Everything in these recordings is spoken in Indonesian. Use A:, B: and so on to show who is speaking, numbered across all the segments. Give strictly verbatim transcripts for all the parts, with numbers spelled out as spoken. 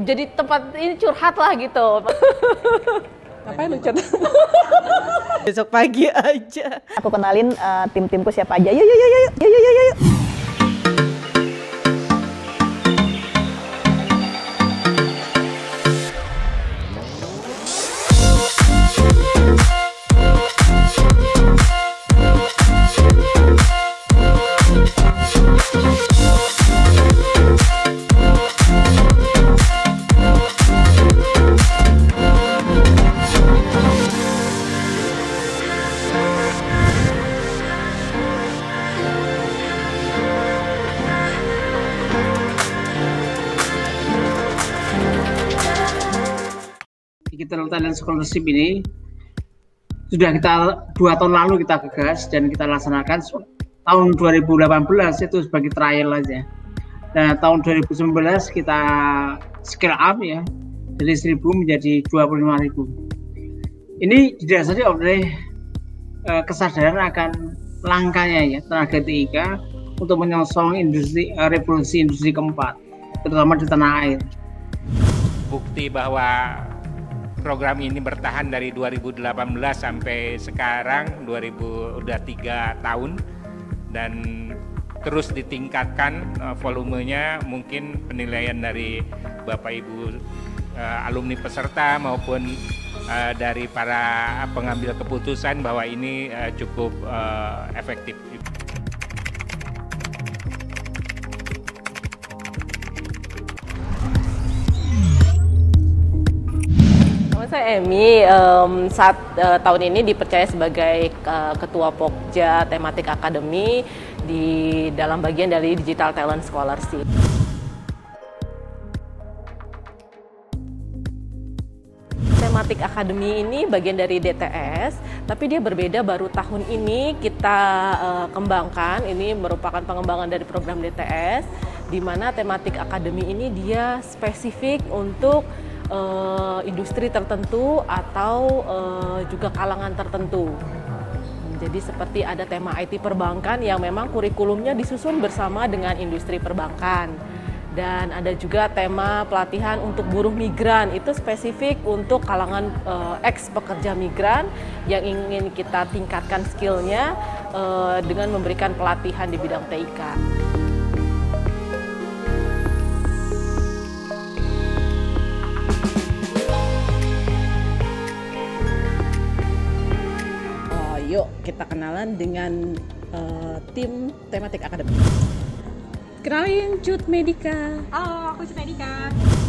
A: jadi tempat ini curhat lah gitu.
B: Ngapain lu chat?
C: Besok pagi aja.
B: Aku kenalin uh, tim-timku siapa aja. Yuk yuk yuk yuk yuk yuk yuk.
D: Digital Talent Scholarship ini sudah kita dua tahun lalu kita gagas dan kita laksanakan tahun dua ribu delapan belas itu sebagai trial aja. Nah tahun dua ribu sembilan belas kita scale up ya dari seribu menjadi dua puluh lima ribu. Ini didasari oleh uh, kesadaran akan langkanya ya tenaga T I K untuk menyongsong industri uh, revolusi industri keempat terutama di tanah air.
E: Bukti bahwa program ini bertahan dari dua ribu delapan belas sampai sekarang dua ribu udah tiga tahun dan terus ditingkatkan uh, volumenya. Mungkin penilaian dari Bapak Ibu uh, alumni peserta maupun uh, dari para pengambil keputusan bahwa ini uh, cukup uh, efektif.
A: Saya Emi, um, saat uh, tahun ini dipercaya sebagai uh, Ketua Pokja Tematik Academy di dalam bagian dari Digital Talent Scholarship. Tematik Academy ini bagian dari D T S, tapi dia berbeda baru tahun ini kita uh, kembangkan. Ini merupakan pengembangan dari program D T S, di mana Tematik Academy ini dia spesifik untuk Uh, industri tertentu atau uh, juga kalangan tertentu. Jadi seperti ada tema I T perbankan yang memang kurikulumnya disusun bersama dengan industri perbankan. Dan ada juga tema pelatihan untuk buruh migran, itu spesifik untuk kalangan uh, ex pekerja migran yang ingin kita tingkatkan skillnya uh, dengan memberikan pelatihan di bidang T I K.
C: Yuk kita kenalan dengan uh, tim Tematik Academy. Kenalin Cut Medika.
B: Halo, aku Cut Medika.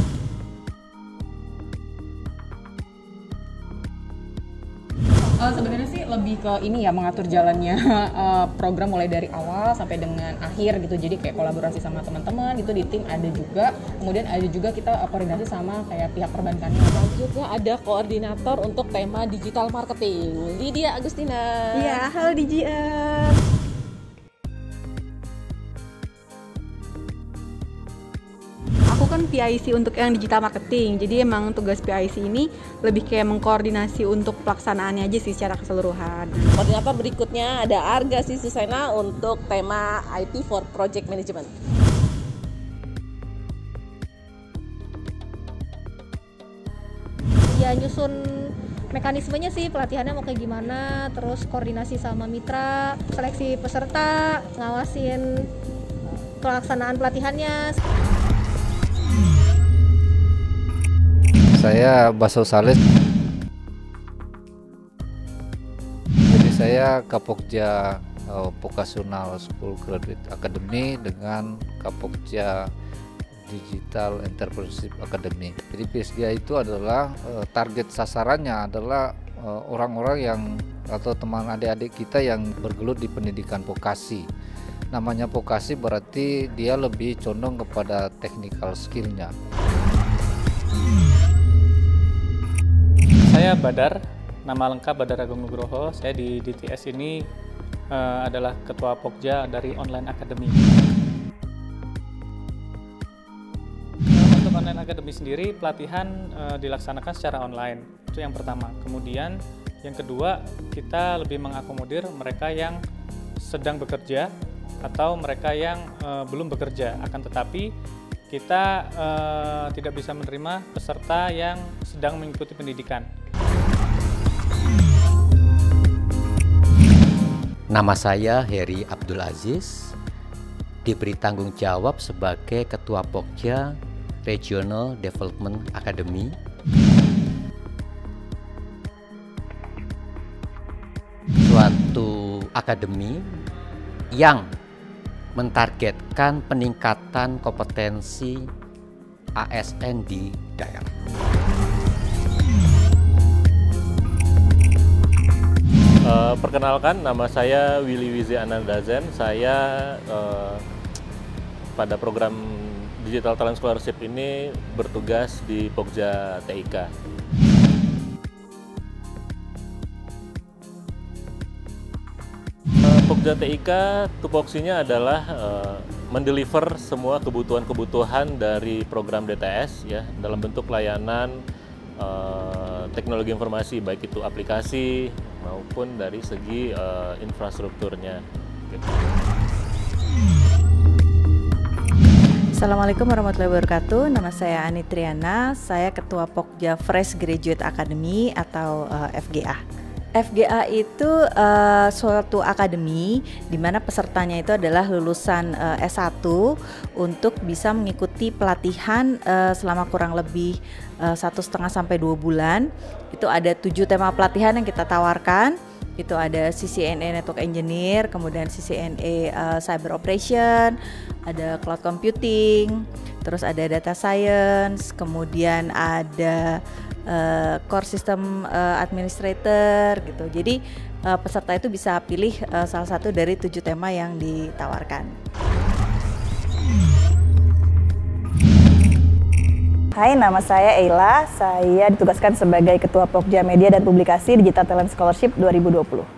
B: Uh, sebenarnya sih lebih ke ini ya, mengatur jalannya uh, program mulai dari awal sampai dengan akhir gitu. Jadi kayak kolaborasi sama teman-teman gitu di tim ada juga. Kemudian ada juga kita uh, koordinasi sama kayak pihak perbankannya.
A: Juga ada koordinator untuk tema digital marketing, Lydia Agustina.
B: Iya, halo D J R. Aku kan P I C untuk yang digital marketing, jadi emang tugas P I C ini lebih kayak mengkoordinasi untuk pelaksanaannya aja sih secara keseluruhan.
A: Koordinator berikutnya ada Arga Sisusena untuk tema I T for Project Management.
F: Ya nyusun mekanismenya sih, pelatihannya mau kayak gimana, terus koordinasi sama mitra, seleksi peserta, ngawasin pelaksanaan pelatihannya.
G: Saya Baso Sales. Jadi saya Kapokja uh, Vocational School Graduate Academy dengan Kapokja Digital Entrepreneurship Academy. Jadi P S G A itu adalah uh, target sasarannya adalah uh, orang-orang yang atau teman adik-adik kita yang bergelut di pendidikan vokasi. Namanya vokasi berarti dia lebih condong kepada technical skill-nya.
H: Saya Badar, nama lengkap Badar Agung Nugroho. Saya di D T S ini uh, adalah Ketua Pokja dari Online Academy. Untuk Online Academy sendiri, pelatihan uh, dilaksanakan secara online. Itu yang pertama. Kemudian yang kedua, kita lebih mengakomodir mereka yang sedang bekerja atau mereka yang uh, belum bekerja. Akan tetapi kita uh, tidak bisa menerima peserta yang sedang mengikuti pendidikan.
I: Nama saya Heri Abdul Aziz, diberi tanggung jawab sebagai Ketua Pokja Regional Development Academy. Suatu akademi yang mentargetkan peningkatan kompetensi A S N di daerah.
J: Uh, perkenalkan, nama saya Willy Wizi Anandazen. Saya uh, pada program Digital Talent Scholarship ini bertugas di Pokja T I K. Uh, Pokja T I K tupoksinya adalah uh, mendeliver semua kebutuhan-kebutuhan dari program D T S ya dalam bentuk layanan uh, teknologi informasi, baik itu aplikasi maupun dari segi uh, infrastrukturnya. Gitu.
K: Assalamualaikum warahmatullahi wabarakatuh. Nama saya Ani Triana. Saya Ketua Pokja Fresh Graduate Academy atau uh, F G A. F G A itu uh, suatu akademi di mana pesertanya itu adalah lulusan uh, S satu untuk bisa mengikuti pelatihan uh, selama kurang lebih uh, satu setengah sampai dua bulan. Itu ada tujuh tema pelatihan yang kita tawarkan. Itu ada C C N A Network Engineer, kemudian C C N A uh, Cyber Operation, ada Cloud Computing, terus ada Data Science, kemudian ada Uh, core system uh, administrator gitu. Jadi uh, peserta itu bisa pilih uh, salah satu dari tujuh tema yang ditawarkan.
L: Hai, nama saya Eila. Saya ditugaskan sebagai Ketua Pokja Media dan Publikasi Digital Talent Scholarship dua ribu dua puluh.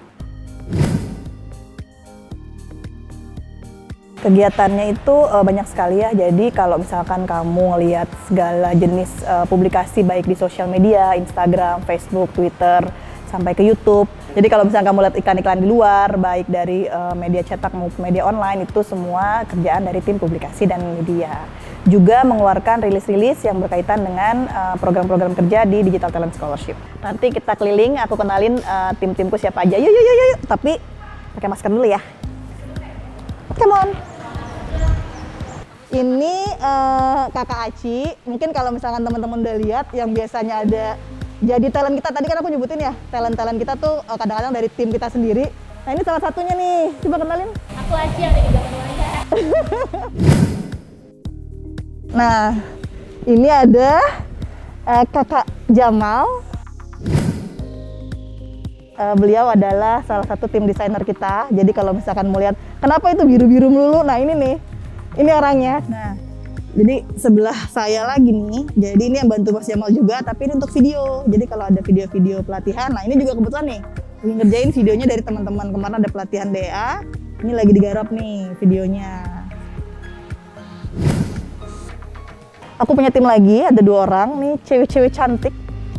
L: Kegiatannya itu uh, banyak sekali ya, jadi kalau misalkan kamu ngelihat segala jenis uh, publikasi baik di sosial media, Instagram, Facebook, Twitter, sampai ke YouTube. Jadi kalau misalkan kamu lihat iklan-iklan di luar, baik dari uh, media cetak maupun media online, itu semua kerjaan dari tim publikasi dan media. Juga mengeluarkan rilis-rilis yang berkaitan dengan uh, program-program kerja di Digital Talent Scholarship. Nanti kita keliling, aku kenalin uh, tim-timku siapa aja. Yuk, yuk, yuk, yuk. Tapi pakai masker dulu ya. Come on. Ini uh, Kakak Aci. Mungkin kalau misalkan teman-teman udah lihat yang biasanya ada jadi talent kita, tadi kan aku nyebutin ya, talent-talent kita tuh uh, kadang-kadang dari tim kita sendiri. Nah ini salah satunya nih, coba kenalin.
F: Aku Aci yang ada di gambar wawancara.
L: Nah, ini ada uh, Kakak Jamal. Uh, beliau adalah salah satu tim desainer kita. Jadi kalau misalkan mau lihat kenapa itu biru-biru melulu, nah ini nih, ini orangnya. Nah, jadi sebelah saya lagi nih, jadi ini yang bantu Mas Jamal juga, tapi ini untuk video. Jadi kalau ada video-video pelatihan, nah ini juga kebetulan nih, lagi ngerjain videonya dari teman-teman. Kemarin ada pelatihan D A, ini lagi digarap nih videonya. Aku punya tim lagi, ada dua orang nih, cewek-cewek cantik.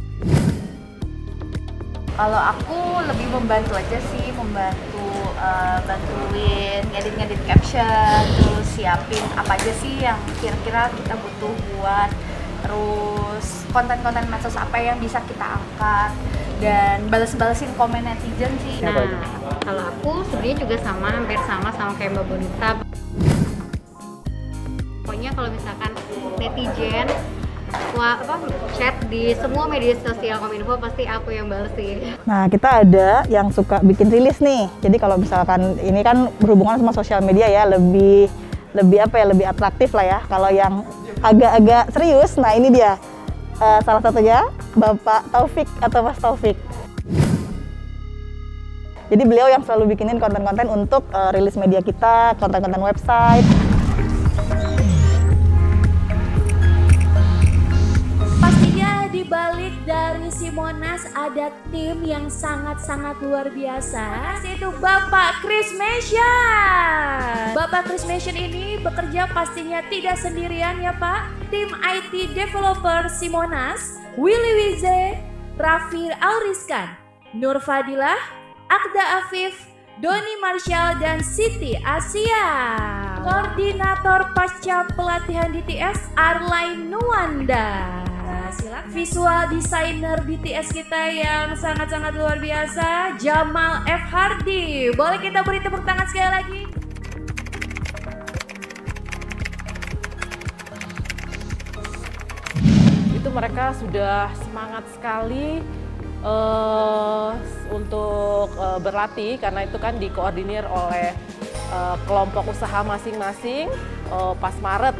M: Kalau aku lebih membantu aja sih, membantu uh, bantuin ngedit-ngedit caption, terus siapin apa aja sih yang kira-kira kita butuh buat, terus konten-konten medsos apa yang bisa kita angkat, dan balas-balasin komen netizen sih.
N: Nah, kalau aku sebenarnya juga sama, hampir sama sama kayak Mbak Bonita. Pokoknya kalau misalkan netizen Wah, apa, chat di semua media sosial Kominfo pasti aku yang balesin.
L: Nah, kita ada yang suka bikin rilis nih. Jadi kalau misalkan ini kan berhubungan sama sosial media ya, lebih lebih apa ya, lebih atraktif lah ya. Kalau yang agak-agak serius, nah ini dia. Uh, salah satunya Bapak Taufik atau Mas Taufik. Jadi beliau yang selalu bikinin konten-konten untuk uh, rilis media kita, konten-konten website.
O: Di balik dari Simonas ada tim yang sangat-sangat luar biasa, yaitu Bapak Chris Mention. Bapak Chris Mention ini bekerja pastinya tidak sendirian ya Pak. Tim I T developer Simonas, Willy Wize, Raffi Auriskan, Nur Fadilah, Akda Afif, Doni Marshall, dan Siti Asia. Koordinator Pasca Pelatihan D T S Arlain Nuwanda. Silakan. Visual designer D T S kita yang sangat-sangat luar biasa, Jamal F. Hardy. Boleh kita beri tepuk tangan sekali lagi?
A: Itu mereka sudah semangat sekali uh, untuk uh, berlatih, karena itu kan dikoordinir oleh uh, kelompok usaha masing-masing uh, pas Maret.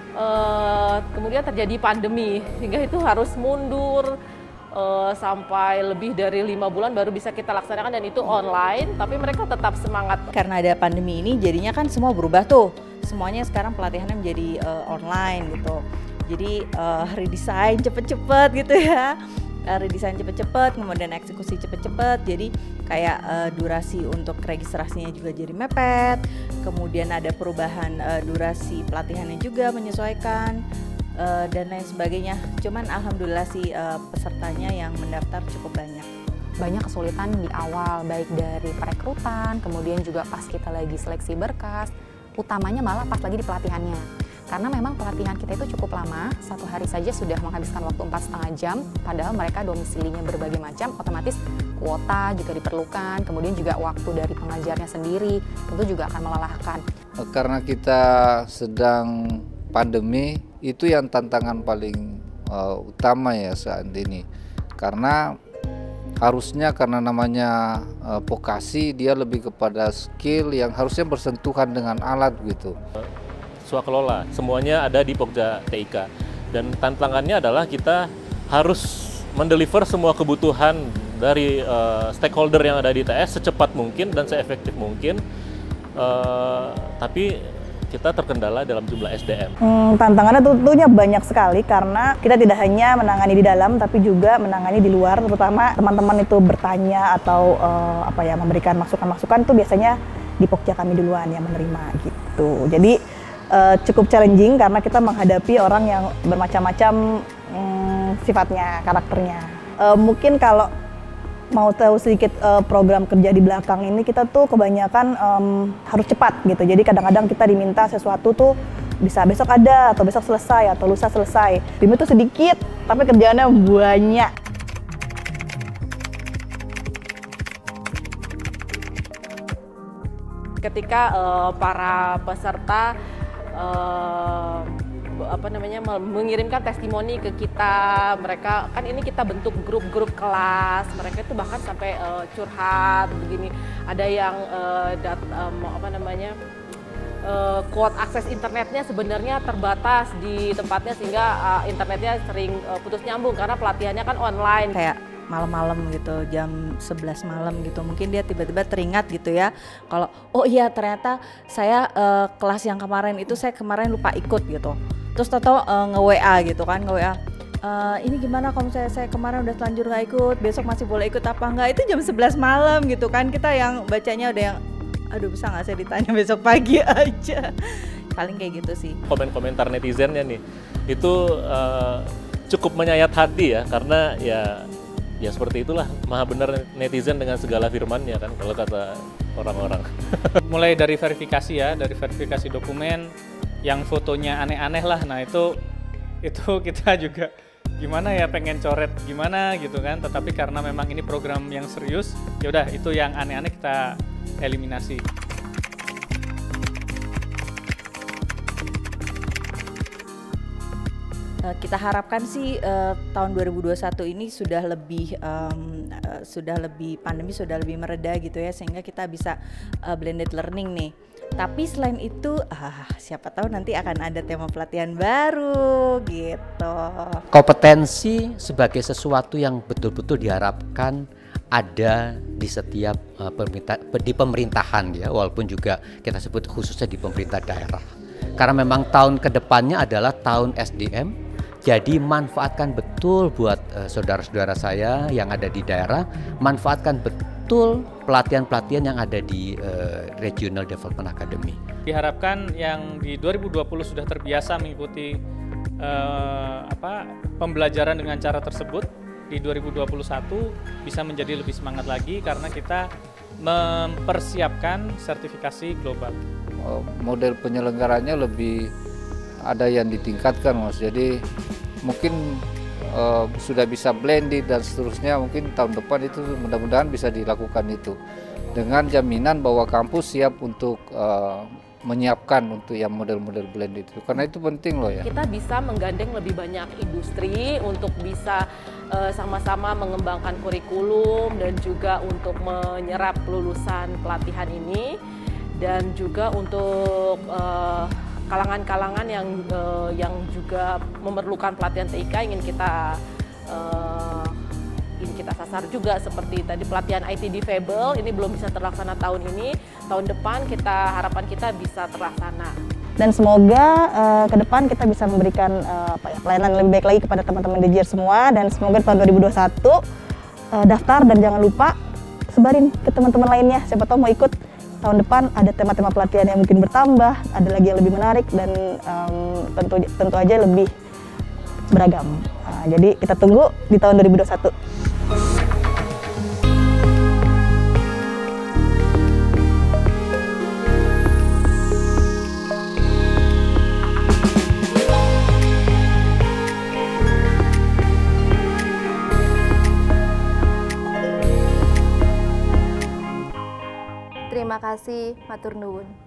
A: Uh, kemudian terjadi pandemi, hingga itu harus mundur uh, sampai lebih dari lima bulan baru bisa kita laksanakan, dan itu online, tapi mereka tetap semangat.
K: Karena ada pandemi ini jadinya kan semua berubah tuh, semuanya sekarang pelatihannya menjadi uh, online gitu. Jadi uh, redesign cepet-cepet gitu ya, uh, redesign cepet-cepet, kemudian eksekusi cepet-cepet. Jadi kayak uh, durasi untuk registrasinya juga jadi mepet, kemudian ada perubahan uh, durasi pelatihannya juga menyesuaikan uh, dan lain sebagainya. Cuman alhamdulillah sih uh, pesertanya yang mendaftar cukup banyak.
P: Banyak kesulitan di awal, baik dari perekrutan, kemudian juga pas kita lagi seleksi berkas, utamanya malah pas lagi di pelatihannya. Karena memang pelatihan kita itu cukup lama, satu hari saja sudah menghabiskan waktu empat setengah jam, padahal mereka domisilinya berbagai macam, otomatis kuota juga diperlukan, kemudian juga waktu dari pengajarnya sendiri, tentu juga akan melelahkan.
G: Karena kita sedang pandemi, itu yang tantangan paling uh, utama ya saat ini. Karena harusnya karena namanya uh, vokasi, dia lebih kepada skill yang harusnya bersentuhan dengan alat gitu.
J: Swakelola, semuanya ada di Pokja T I K, dan tantangannya adalah kita harus mendeliver semua kebutuhan dari uh, stakeholder yang ada di T S secepat mungkin dan seefektif mungkin, uh, tapi kita terkendala dalam jumlah S D M.
L: Hmm, tantangannya tentunya banyak sekali, karena kita tidak hanya menangani di dalam tapi juga menangani di luar, terutama teman-teman itu bertanya atau uh, apa ya memberikan masukan-masukan itu biasanya di Pokja kami duluan yang menerima gitu. Jadi Uh, cukup challenging karena kita menghadapi orang yang bermacam-macam um, sifatnya, karakternya. Uh, mungkin kalau mau tahu sedikit uh, program kerja di belakang ini, kita tuh kebanyakan um, harus cepat gitu. Jadi kadang-kadang kita diminta sesuatu tuh bisa besok ada, atau besok selesai, atau lusa selesai. Tim itu sedikit, tapi kerjaannya banyak.
A: Ketika uh, para peserta Uh, apa namanya mengirimkan testimoni ke kita, mereka kan ini kita bentuk grup-grup kelas, mereka itu bahkan sampai uh, curhat begini, ada yang uh, dat, um, apa namanya uh, kuota akses internetnya sebenarnya terbatas di tempatnya, sehingga uh, internetnya sering uh, putus nyambung karena pelatihannya kan online.
K: Kayak malam-malam gitu, jam sebelas malam gitu, mungkin dia tiba-tiba teringat gitu ya, kalau oh iya ternyata saya uh, kelas yang kemarin itu saya kemarin lupa ikut gitu, terus tau-tau uh, nge-W A gitu kan, nge-W A uh, ini gimana kalau saya saya kemarin udah telanjur nggak ikut, besok masih boleh ikut apa enggak, itu jam sebelas malam gitu kan, kita yang bacanya udah yang aduh bisa nggak saya ditanya besok pagi aja, paling kayak gitu sih.
J: Komen-komentar netizennya nih itu uh, cukup menyayat hati ya, karena ya ya seperti itulah, maha benar netizen dengan segala firmannya kan kalau kata orang-orang.
H: Mulai dari verifikasi ya, dari verifikasi dokumen yang fotonya aneh-aneh lah, nah itu itu kita juga gimana ya pengen coret gimana gitu kan, tetapi karena memang ini program yang serius, ya udah itu yang aneh-aneh kita eliminasi.
K: Kita harapkan sih uh, tahun dua ribu dua puluh satu ini sudah lebih um, uh, sudah lebih pandemi sudah lebih mereda gitu ya, sehingga kita bisa uh, blended learning nih. Tapi selain itu ah, siapa tahu nanti akan ada tema pelatihan baru gitu.
I: Kompetensi sebagai sesuatu yang betul-betul diharapkan ada di setiap uh, pemerintah, di pemerintahan ya, walaupun juga kita sebut khususnya di pemerintah daerah. Karena memang tahun kedepannya adalah tahun S D M. Jadi manfaatkan betul buat uh, saudara-saudara saya yang ada di daerah, manfaatkan betul pelatihan-pelatihan yang ada di uh, Regional Development Academy.
H: Diharapkan yang di dua ribu dua puluh sudah terbiasa mengikuti uh, apa pembelajaran dengan cara tersebut, di dua ribu dua puluh satu bisa menjadi lebih semangat lagi karena kita mempersiapkan sertifikasi global.
G: uh, model penyelenggaranya lebih ada yang ditingkatkan, Mas. Jadi mungkin uh, sudah bisa blended dan seterusnya, mungkin tahun depan itu mudah-mudahan bisa dilakukan itu dengan jaminan bahwa kampus siap untuk uh, menyiapkan untuk yang model-model blended itu, karena itu penting loh ya.
A: Kita bisa menggandeng lebih banyak industri untuk bisa uh, sama-sama mengembangkan kurikulum dan juga untuk menyerap lulusan pelatihan ini, dan juga untuk kalangan-kalangan uh, yang uh, yang juga memerlukan pelatihan T I K ingin kita uh, ingin kita sasar juga, seperti tadi pelatihan I T Difabel ini belum bisa terlaksana tahun ini, tahun depan kita harapan kita bisa terlaksana.
L: Dan semoga uh, ke depan kita bisa memberikan uh, apa ya, pelayanan lebih baik lagi kepada teman-teman D J semua, dan semoga tahun dua ribu dua puluh satu uh, daftar dan jangan lupa sebarin ke teman-teman lainnya, siapa tahu mau ikut tahun depan ada tema-tema pelatihan yang mungkin bertambah, ada lagi yang lebih menarik dan um, tentu tentu aja lebih beragam. Nah, jadi kita tunggu di tahun dua ribu dua puluh satu.
M: Terima kasih, matur nuwun.